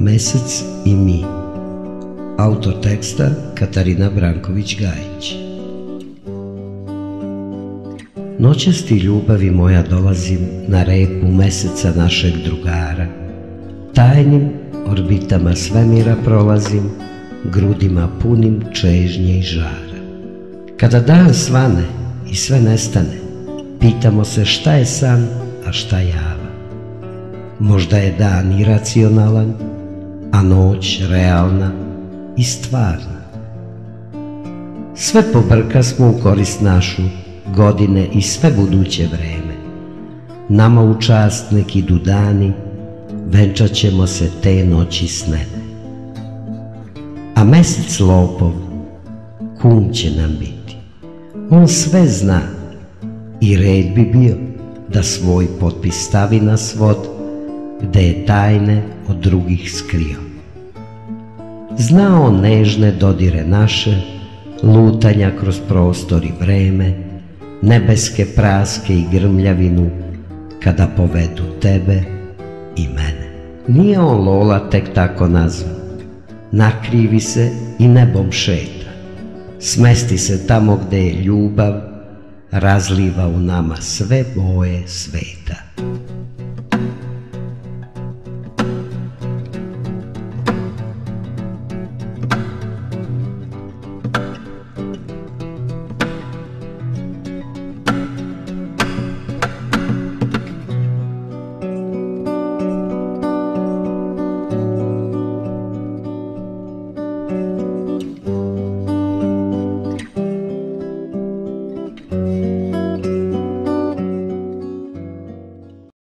Mesec i mi. Autor teksta Katarina Branković-Gajić. Noćas ti, ljubavi moja, dolazim na repu meseca našeg drugara. Tajnim orbitama svemira prolazim, grudima punim čežnje i žara. Kada dan svane i sve nestane, pitamo se šta je san, a šta java. Možda je dan iracionalan, a noć realna i stvarna. Sve pobrka smo u korist našu, godine i sve buduće vreme. Nama u čast nek idu dani, venčat ćemo se te noći snene. A mesec lopov, kum će nam biti. On sve zna i red bi bio da svoj potpis stavi na svod, gde je tajne od drugih skrio. Zna on nežne dodire naše, lutanja kroz prostor i vreme, nebeske praske i grmljavinu, kada povedu tebe i mene. Nije on Lola tek tako nazvan, nakrivi se i nebom šeta, smesti se tamo gde je ljubav, razliva u nama sve boje sveta.